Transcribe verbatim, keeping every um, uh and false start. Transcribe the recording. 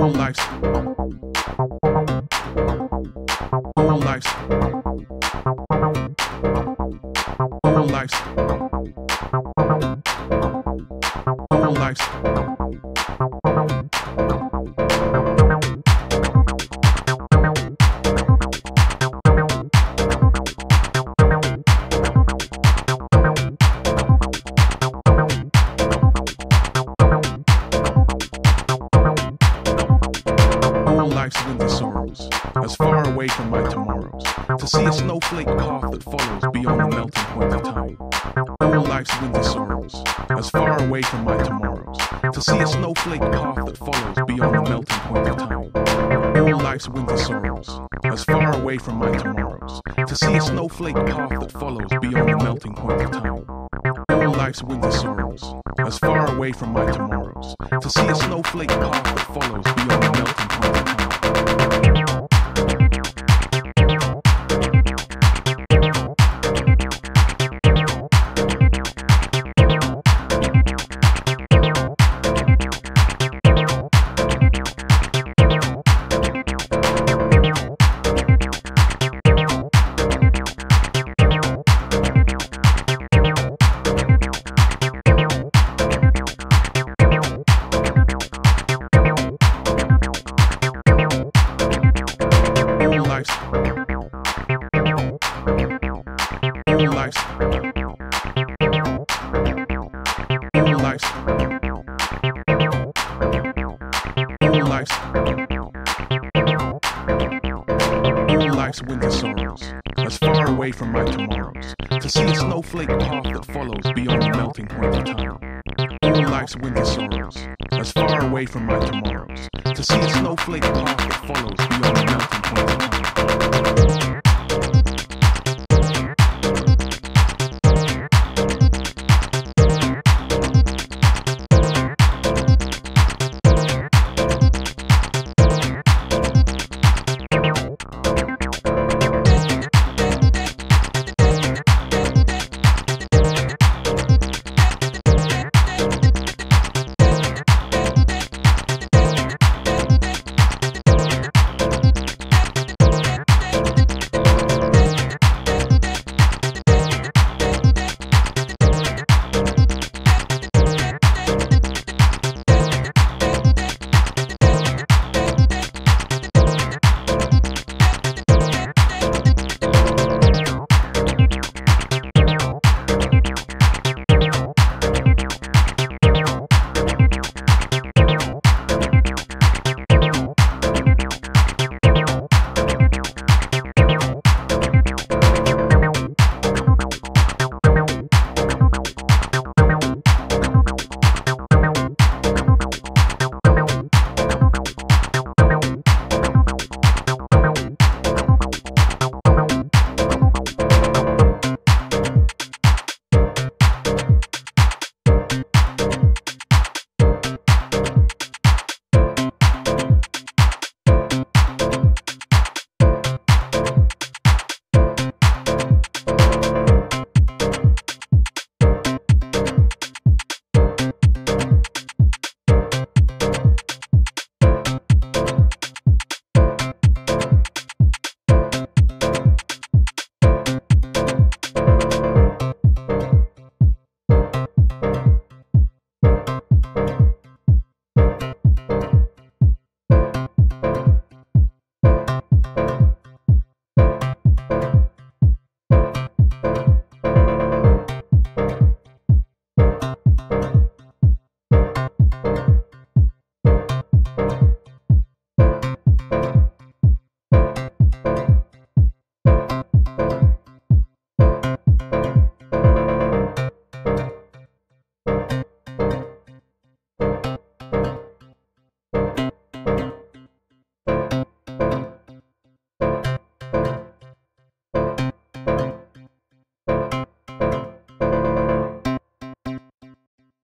life's life's life's life's life's winter sorrows, as far away from my tomorrows, to see a snowflake cough that follows beyond the melting point of time. Life's winter sorrows, as far away from my tomorrows, to see a snowflake cough that follows beyond the melting point of time. Life's winter sorrows, as far away from my tomorrows, to see a snowflake cough that follows beyond the melting point of time. Life's winter sorrows, as far away from my tomorrows, to see a snowflake cough that follows beyond the melting point of time. Life's life's life's life's winter sorrows, as far away from my tomorrows, to see a snowflake cough that follows beyond the melting point of time. Life's winter sorrows, as far away from my tomorrows, to see a snowflake cough that follows beyond the melting point of time.